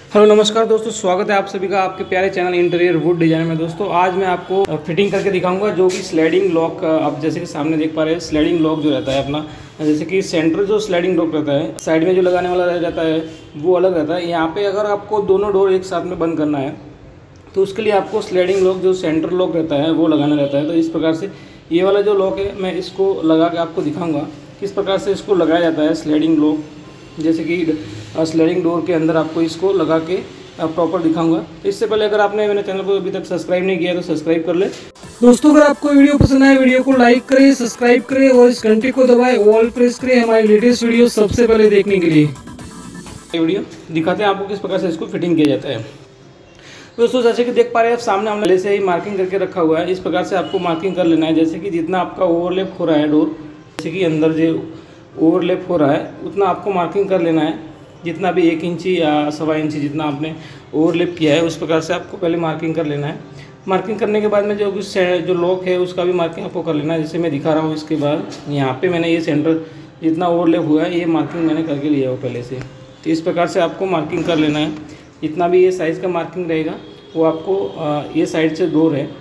Hello नमस्कार दोस्तों, स्वागत है आप सभी का आपके प्यारे चैनल इंटीरियर वुड डिजाइन में। दोस्तों आज मैं आपको फिटिंग करके दिखाऊंगा जो कि स्लाइडिंग लॉक, आप जैसे कि सामने देख पा रहे हैं स्लाइडिंग लॉक जो रहता है अपना, जैसे कि सेंटर जो स्लाइडिंग लॉक रहता है, साइड में जो लगाने वाला रहता है वो अलग रहता है। यहाँ पे अगर आपको दोनों डोर एक साथ में बंद करना है तो उसके लिए आपको स्लाइडिंग लॉक जो सेंटर लॉक रहता है वो लगाना रहता है। तो इस प्रकार से ये वाला जो लॉक है मैं इसको लगा के आपको दिखाऊँगा किस प्रकार से इसको लगाया जाता है स्लाइडिंग लॉक, जैसे कि स्लाइडिंग डोर के अंदर आपको इसको लगा के प्रॉपर दिखाऊंगा। तो इससे पहले अगर आपने मेरे चैनल को अभी तक सब्सक्राइब नहीं किया तो सब्सक्राइब कर ले। दोस्तों अगर आपको वीडियो पसंद आए वीडियो को लाइक करें, सब्सक्राइब करें और इस घंटे को दबाएं, ऑल प्रेस करें हमारी लेटेस्ट वीडियो सबसे पहले देखने के लिए। वीडियो दिखाते हैं आपको किस प्रकार से इसको फिटिंग किया जाता है। दोस्तों जैसे कि देख पा रहे हैं आप सामने हमने पहले से ही मार्किंग करके रखा हुआ है। इस प्रकार से आपको मार्किंग कर लेना है, जैसे कि जितना आपका ओवरलैप हो रहा है डोर, जैसे कि अंदर जो ओवरलैप हो रहा है उतना आपको मार्किंग कर लेना है। जितना भी 1 इंची या 1.25 इंची जितना आपने ओवरलैप किया है उस प्रकार से आपको पहले मार्किंग कर लेना है। मार्किंग करने के बाद में जो लॉक है उसका भी मार्किंग आपको कर लेना है, जैसे मैं दिखा रहा हूँ। इसके बाद यहाँ पे मैंने ये सेंटर जितना ओवरलैप हुआ है ये मार्किंग मैंने करके लिया हो पहले से। तो इस प्रकार से आपको मार्किंग कर लेना है। जितना भी ये साइज़ का मार्किंग रहेगा वो आपको ये साइड से डोर है,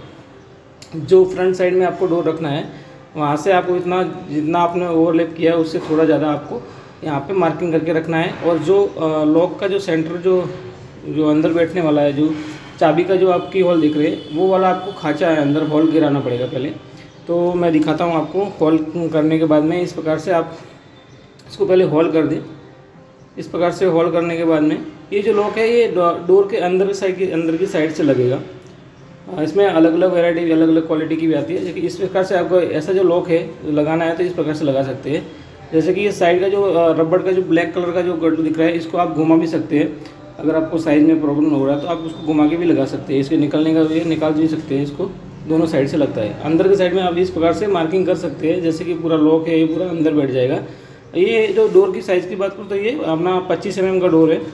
जो फ्रंट साइड में आपको डोर रखना है वहाँ से आपको जितना आपने ओवरलैप किया है उससे थोड़ा ज़्यादा आपको यहाँ पे मार्किंग करके रखना है। और जो लॉक का जो सेंटर जो अंदर बैठने वाला है, जो चाबी का जो आपकी होल दिख रहे हैं वो वाला आपको खाँचा है, अंदर होल गिराना पड़ेगा पहले। तो मैं दिखाता हूँ आपको। होल करने के बाद में इस प्रकार से आप इसको पहले होल कर दें। इस प्रकार से होल करने के बाद में ये जो लॉक है ये डोर के अंदर की साइड से लगेगा। इसमें अलग अलग वैरायटी अलग अलग क्वालिटी की भी आती है, लेकिन इस प्रकार से आपको ऐसा जो लॉक है लगाना है तो इस प्रकार से लगा सकते हैं। जैसे कि ये साइड का जो रबड़ का जो ब्लैक कलर का जो गट्टू दिख रहा है इसको आप घुमा भी सकते हैं। अगर आपको साइज़ में प्रॉब्लम हो रहा है तो आप उसको घुमा के भी लगा सकते हैं। इसके निकलने का ये निकाल भी सकते हैं, इसको दोनों साइड से लगता है। अंदर के साइड में आप इस प्रकार से मार्किंग कर सकते हैं, जैसे कि पूरा लॉक है ये पूरा अंदर बैठ जाएगा। ये जो डोर की साइज़ की बात करूँ तो ये अपना 25 mm का डोर है,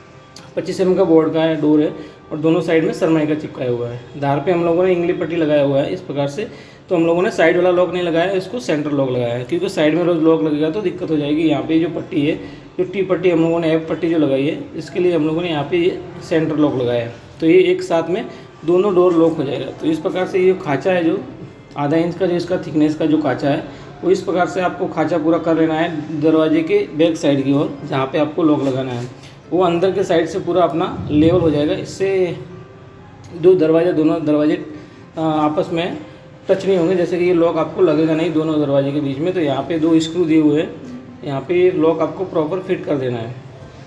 25 mm का बोर्ड का है डोर है और दोनों साइड में सरमाई का चिपकाया हुआ है। धार पे हम लोगों ने इंगली पट्टी लगाया हुआ है इस प्रकार से। तो हम लोगों ने साइड वाला लॉक नहीं लगाया, इसको सेंटर लॉक लगाया है, क्योंकि साइड में रोज लॉक लगेगा तो दिक्कत हो जाएगी। यहाँ पे जो पट्टी है, जो टी पट्टी हम लोगों ने एफ पट्टी जो लगाई है, इसके लिए हम लोगों ने यहाँ पे ये सेंटर लॉक लगाया है। तो ये एक साथ में दोनों डोर लॉक हो जाएगा। तो इस प्रकार से ये खाँचा है, जो आधा इंच का जो इसका थिकनेस का जो खाँचा है वो इस प्रकार से आपको खाँचा पूरा कर लेना है दरवाजे के बैक साइड की ओर, जहाँ पे आपको लॉक लगाना है वो अंदर के साइड से पूरा अपना लेवल हो जाएगा। इससे दोनों दरवाजे आपस में टच नहीं होंगे, जैसे कि ये लॉक आपको लगेगा नहीं दोनों दरवाजे के बीच में। तो यहाँ पे 2 स्क्रू दिए हुए हैं, यहाँ पे ये लॉक आपको प्रॉपर फिट कर देना है।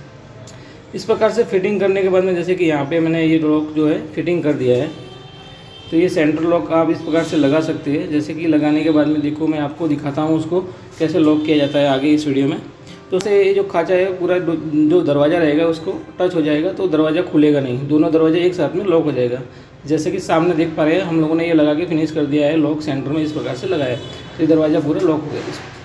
इस प्रकार से फिटिंग करने के बाद में जैसे कि यहाँ पे मैंने ये लॉक जो है फिटिंग कर दिया है। तो ये सेंटर लॉक आप इस प्रकार से लगा सकते हैं। जैसे कि लगाने के बाद में देखो मैं आपको दिखाता हूँ उसको कैसे लॉक किया जाता है आगे इस वीडियो में। तो उससे ये जो खाँचा है पूरा जो दरवाज़ा रहेगा उसको टच हो जाएगा तो दरवाज़ा खुलेगा नहीं, दोनों दरवाजे एक साथ में लॉक हो जाएगा। जैसे कि सामने देख पा रहे हैं हम लोगों ने ये लगा के फिनिश कर दिया है लॉक सेंटर में इस प्रकार से लगाया है। तो ये दरवाज़ा पूरा लॉक हो गया।